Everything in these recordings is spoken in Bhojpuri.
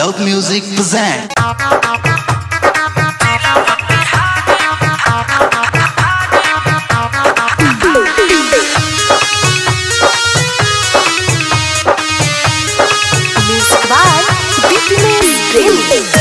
Loud Music present. Music by Beatles.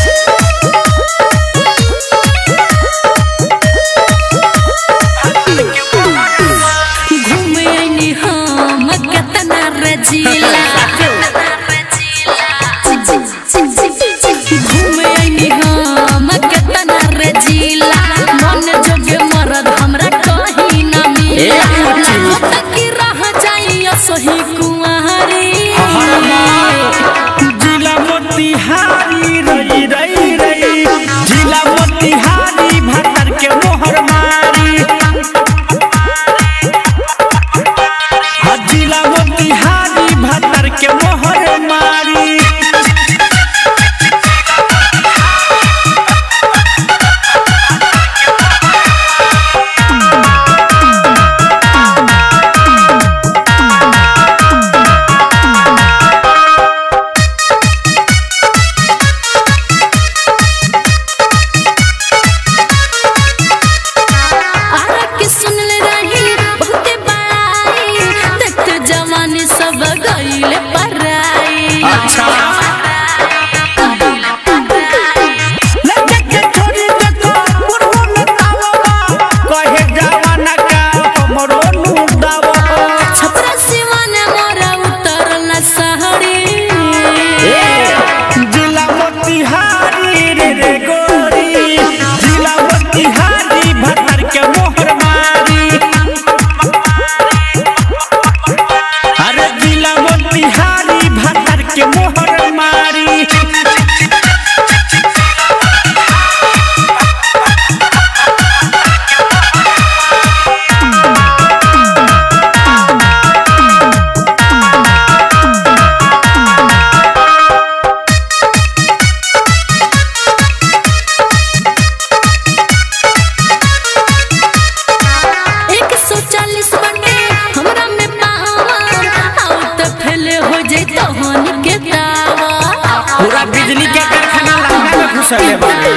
पूरा बिजली के कारखाना लहंगा में घुसले बाड़े।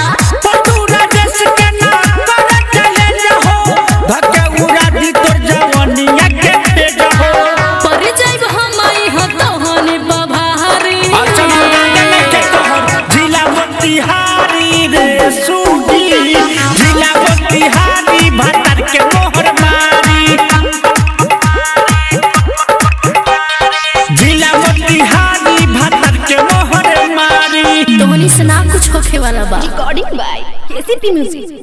पटुरा देश के ना कर चले जाओ, धक्के उड़ा दी तोर जवानिया के पेट हो। पर जाइब हमई ह तोहनी बभारी। अच्छा ना गाने के तोहर जिला मोतिहारी रे सूगी, जिला मोतिहारी भतर के मोहर मारी। जिला मोतिहारी भतर के मोहर मारी। तोहनी से ना कुछ होखे वाला बा। Recording by KCP music.